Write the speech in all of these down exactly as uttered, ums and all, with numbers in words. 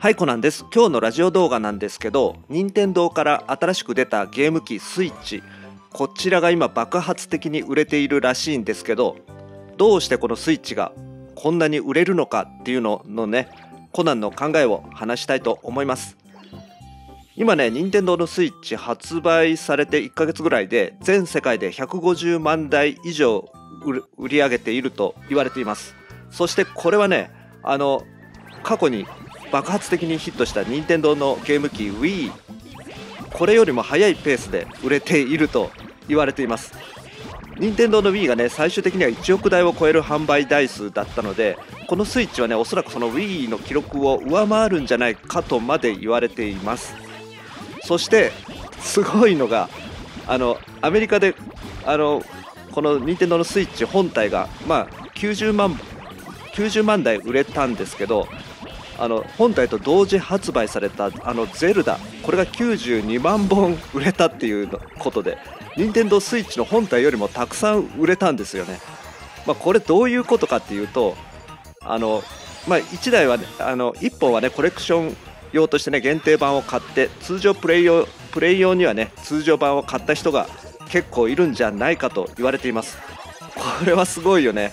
はい、コナンです。今日のラジオ動画なんですけど、任天堂から新しく出たゲーム機スイッチ、こちらが今爆発的に売れているらしいんですけど、どうしてこのスイッチがこんなに売れるのかっていうののね、コナンの考えを話したいと思います。今ね、任天堂のスイッチ発売されていっかげつぐらいで全世界でひゃくごじゅうまんだい以上売り上げていると言われています。そしてこれはね、あの過去に爆発的にヒットした任天堂のゲーム機 Wii、 これよりも速いペースで売れていると言われています。任天堂の Wii がね、最終的にはいちおくだいを超える販売台数だったので、このスイッチはね、おそらくその Wii の記録を上回るんじゃないかとまで言われています。そしてすごいのが、あのアメリカであのこの任天堂のスイッチ本体が、まあ、きゅうじゅうまんだい売れたんですけど、あの本体と同時発売されたあのゼルダ、これがきゅうじゅうにまんぼん売れたっていうことで、任天堂スイッチの本体よりもたくさん売れたんですよね。まあ、これどういうことかっていうと、あの、まあ、いちだいは、ね、あのいっぽんはねコレクション用としてね限定版を買って、通常プレイ用プレイ用にはね通常版を買った人が結構いるんじゃないかと言われています。これはすごいよね。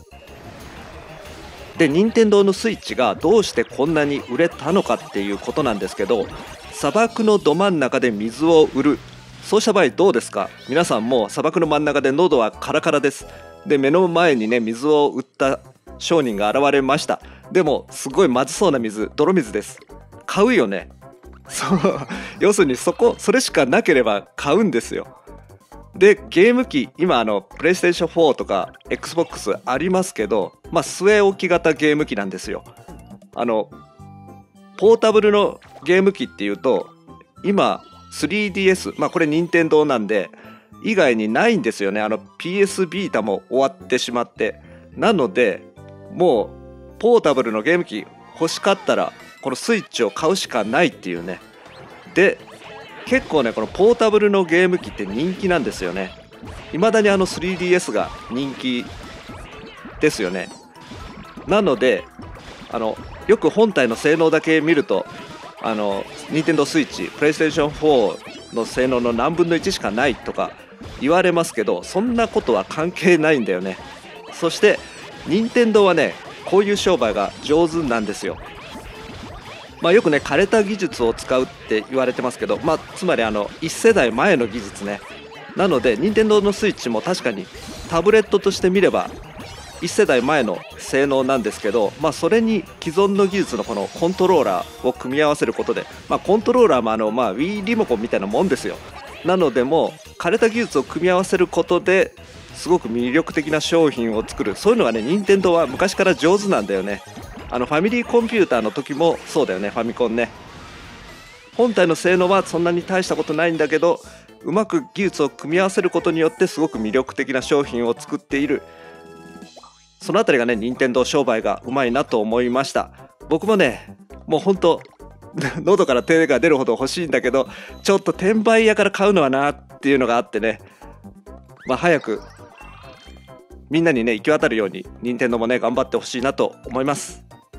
で、任天堂のスイッチがどうしてこんなに売れたのかっていうことなんですけど、砂漠のど真ん中で水を売る、そうした場合どうですか。皆さんもう砂漠の真ん中で喉はカラカラです。で、目の前にね水を売った商人が現れました。でもすごいまずそうな水、泥水です。買うよね。そう要するにそこそれしかなければ買うんですよ。で、ゲーム機、今あのプレイステーションフォーとか エックスボックス ありますけど、まあ、据え置き型ゲーム機なんですよ。あのポータブルのゲーム機っていうと今 スリーディーエス、まあこれ任天堂なんで以外にないんですよね。あの ピーエス ビータも終わってしまって、なのでもうポータブルのゲーム機欲しかったらこのスイッチを買うしかないっていうね。で、結構ねこのポータブルのゲーム機って人気なんですよね。未だにあの スリーディーエス が人気ですよね。なのであのよく本体の性能だけ見ると、あの任天堂スイッチプレイステーションフォーの性能の何分のいちしかないとか言われますけど、そんなことは関係ないんだよね。そして任天堂はねこういう商売が上手なんですよ。まあ、よくね枯れた技術を使うって言われてますけど、まあ、つまりあのいっせだいまえの技術ね。なので任天堂のスイッチも確かにタブレットとして見ればいっせだいまえの性能なんですけど、まあ、それに既存の技術のこのコントローラーを組み合わせることで、まあ、コントローラーもあの、まあ、Wii リモコンみたいなもんですよ。なのでもう枯れた技術を組み合わせることですごく魅力的な商品を作る、そういうのがね任天堂は昔から上手なんだよね。あのファミリーコンピューターの時もそうだよね。ファミコンね、本体の性能はそんなに大したことないんだけど、うまく技術を組み合わせることによってすごく魅力的な商品を作っている。そのあたりがね任天堂商売がうまいなと思いました。僕もねもうほんと喉から手が出るほど欲しいんだけど、ちょっと転売屋から買うのはなっていうのがあってね、まあ早くみんなにね行き渡るように任天堂もね頑張ってほしいなと思います。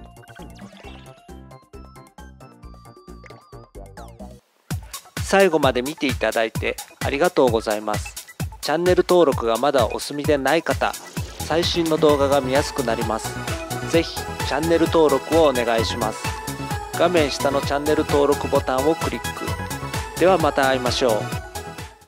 最後まで見ていただいてありがとうございます。チャンネル登録がまだお済みでない方、最新の動画が見やすくなります。ぜひチャンネル登録をお願いします。画面下のチャンネル登録ボタンをクリック。ではまた会いましょう。